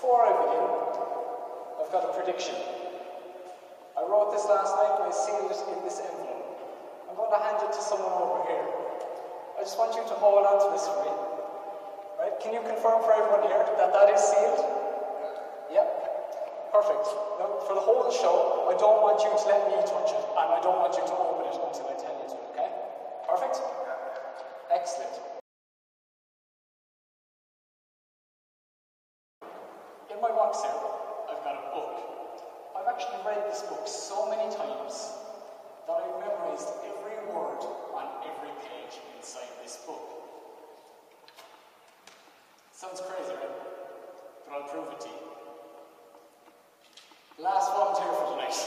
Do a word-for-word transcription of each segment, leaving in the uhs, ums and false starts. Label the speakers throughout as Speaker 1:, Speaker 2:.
Speaker 1: Before I begin, I've got a prediction. I wrote this last night and I sealed it in this envelope. I'm going to hand it to someone over here. I just want you to hold on to this for me. Right? Can you confirm for everyone here that that is sealed? Yep. Perfect. Now, for the whole show, I don't want you to let me touch it, and I don't want you to open it until I tell you to, okay? Perfect? Excellent. In my box here, I've got a book. I've actually read this book so many times that I've memorized every word on every page inside this book. Sounds crazy, right? But I'll prove it to you. Last volunteer for tonight.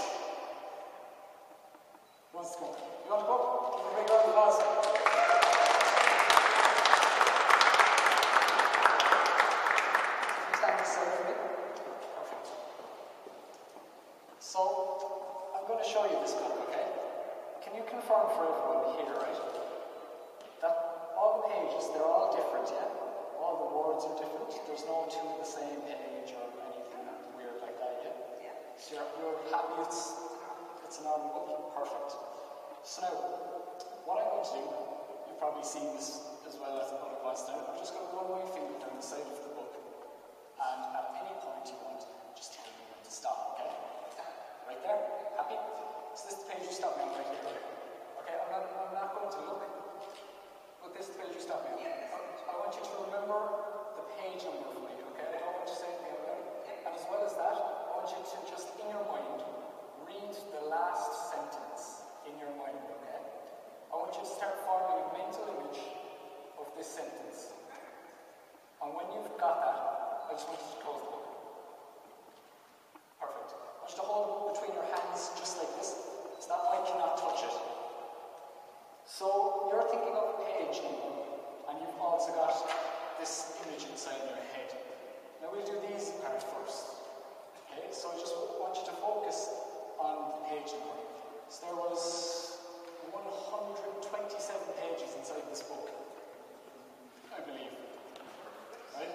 Speaker 1: Who wants to go? You want to go? Give a big round of applause. Stand this side for me. Perfect. So, I'm going to show you this book, okay? Can you confirm for everyone here, right? That all the pages, they're all different, yeah? All the words are different. There's no two of the same page or anything weird like that, yeah? Yeah. So you're, you're happy it's, it's an normal book? Perfect. So now, what I'm going to do, you've probably seen this as well as other ones now. I'm just going to run my finger down the side of the book. And at any point you want, just tell me when to stop, okay? Right there? Happy? So this is the page you stop me on right here. Okay, I'm not, I'm not going to look. But this is the page you stop me on. I, I want you to remember the page number for me, okay? I don't want you to say anything about it. And as well as that, I want you to just, in your mind, read the last sentence in your mind, okay? I want you to start forming a mental image of this sentence. And when you've got that, I just want you to close the book. Perfect. I want you to hold it between your hands just like this, so that I cannot touch it. So you're thinking of a page number, and you've also got this image inside your head. Now we'll do these part first. Okay, so I just want you to focus on the page number. So there was one hundred twenty-seven pages inside this book, I believe. Right?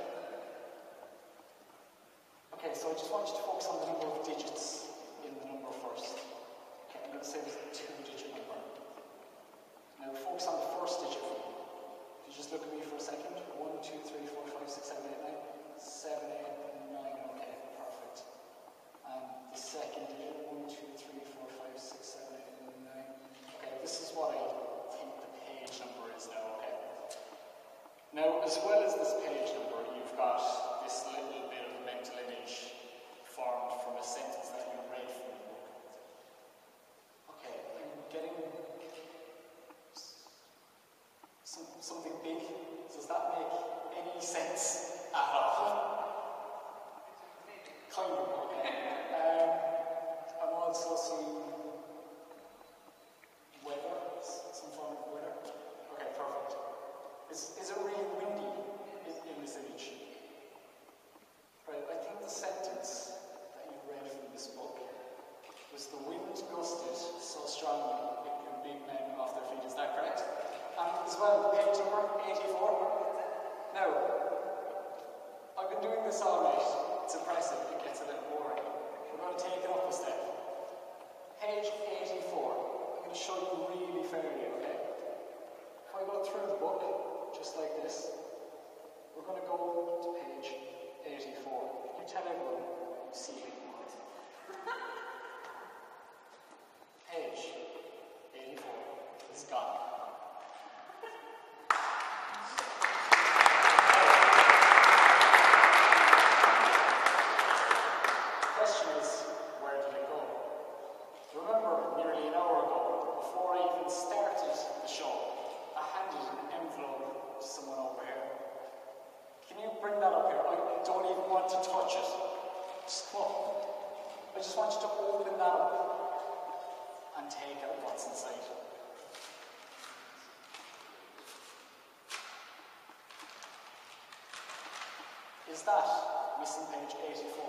Speaker 1: Okay, so I just want you to focus on the number of digits in the number first. Okay, I'm going to say this is a two-digit number. Now focus on the first digit for me. If you just look at me for a second. One, two, three, four, five, six, seven, eight, nine. Seven, eight, nine. Okay, perfect. And the second digit. One, two, three, four, five, six, seven, eight, nine. Okay, this is what I think the page number is now, okay? Now, as well as this page number, you've got this little bit of mental image formed from a sentence that you read from the book. Okay, I'm getting some, something big. Does that make any sense at all? Kind of, okay. Um, I'm also seeing weather, some form of weather. Okay, perfect. Is, is it really windy in, in this image? Right, I think the sentence that you read from this book was the wind gusted so strongly it blew big men off their feet. Is that correct? And as well, page number eighty-four. Now, I've been doing this all night. It's impressive. It gets a little boring. We're going to take it up a step. Page eighty-four. I'm going to show you really fairly, okay? If I go through the book, just like this, we're going to go to page eighty-four. Can you tell everyone you see it? Page eighty-four is gone. Question is, where did it go? Remember, nearly an hour ago, before I even started the show, I handed an envelope to someone over here. Can you bring that up here? I don't even want to touch it. Just come up. I just want you to open that up and take out what's inside. Is that missing page eighty-four?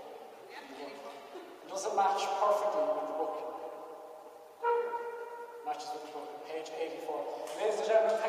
Speaker 1: It doesn't match perfectly with the book. Matches with the book. Page eighty-four. Ladies and gentlemen,